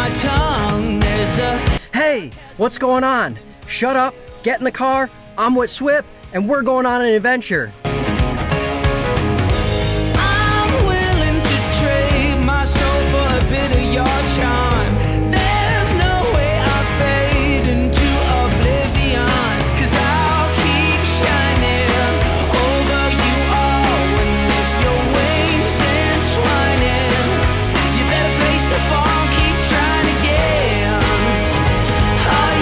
my tongue. There's a Hey, what's going on? Shut up, get in the car, I'm with Swip, and we're going on an adventure. I'm willing to trade my soul for a bit of your charm. There's no way I fade into oblivion, 'cause I'll keep shining over you all. And if your wings entwining, you better face the fall, keep trying again. Oh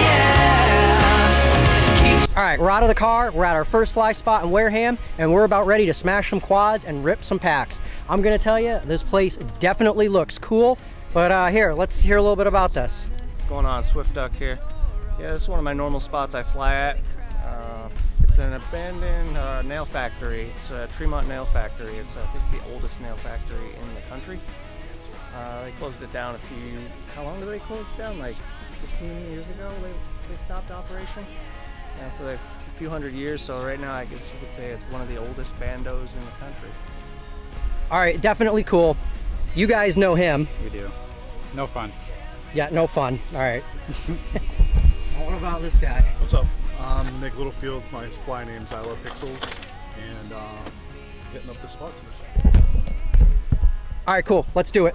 yeah. All right, we're out of the car, we're at our first fly spot in Wereham, and we're about ready to smash some quads and rip some packs. I'm gonna tell you, this place definitely looks cool, but here, let's hear a little bit about this. What's going on? SwiftDuck here. Yeah, this is one of my normal spots I fly at. It's an abandoned nail factory. It's a Tremont Nail Factory. It's I think the oldest nail factory in the country. They closed it down how long did they close it down? Like 15 years ago they stopped operation. So they've a few hundred years, so right now I guess you could say it's one of the oldest bandos in the country. All right, definitely cool. You guys know him. We do. No fun. Yeah, no fun. All right. What about this guy? What's up? Nick Littlefield. My fly name's ILovePixels, and getting up this spot today. All right, cool. Let's do it.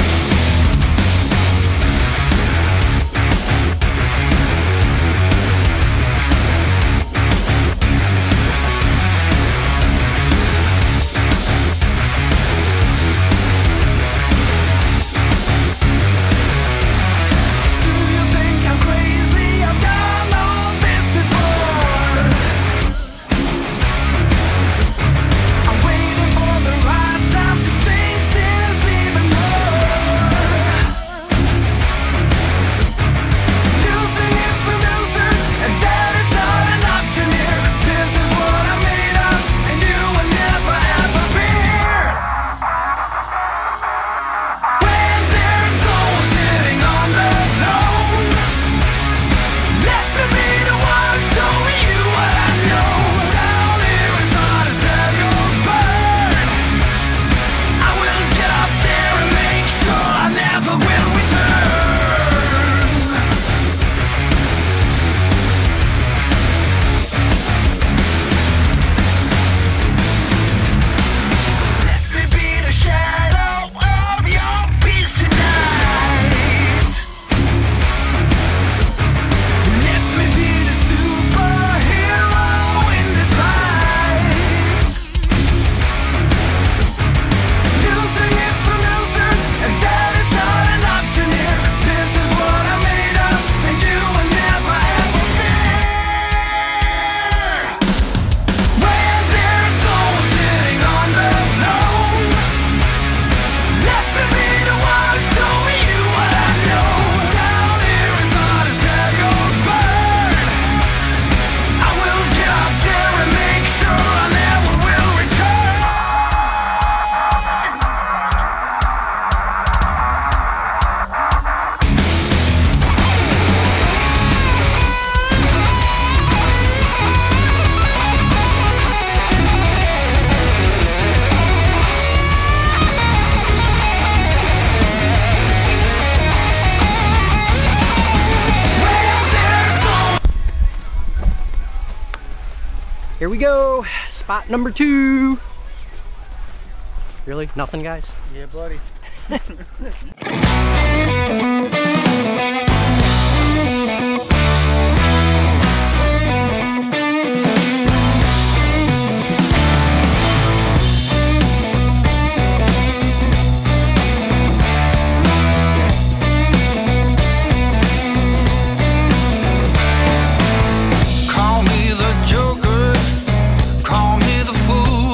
Here we go, spot number 2. Really? Nothing, guys? Yeah, buddy.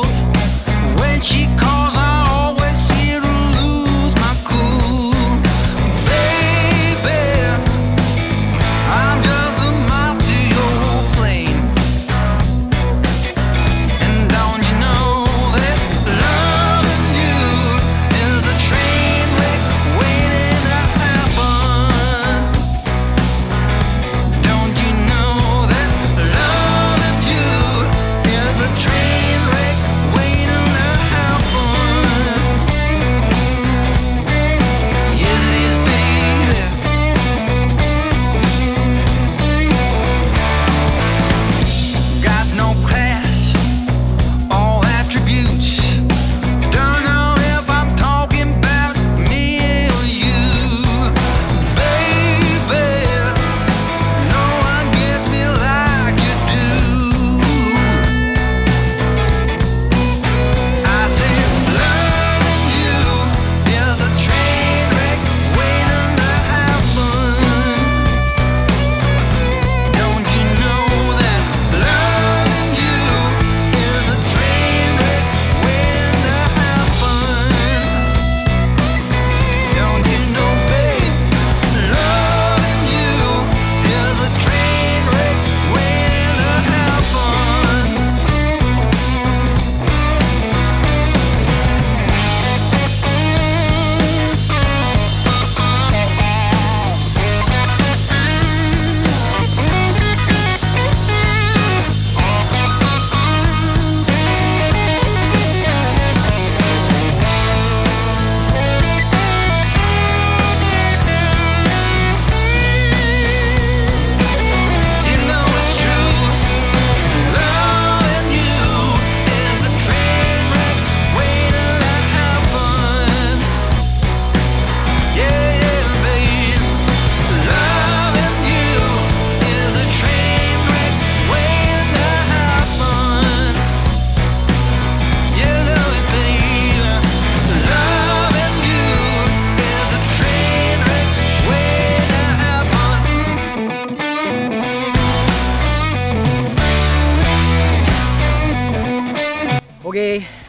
She calls, I always seem to lose my cool.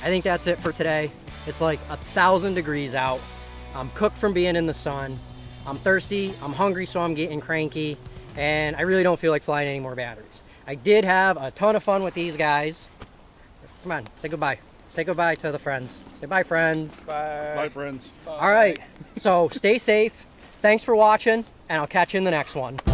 think that's it for today. It's like 1,000 degrees out. I'm cooked from being in the sun. I'm thirsty, I'm hungry, so I'm getting cranky, and I really don't feel like flying any more batteries. I did have a ton of fun with these guys. Come on, say goodbye. Say goodbye to the friends. Say bye, friends. Bye. Bye, friends. All right, so stay safe. Thanks for watching, and I'll catch you in the next one.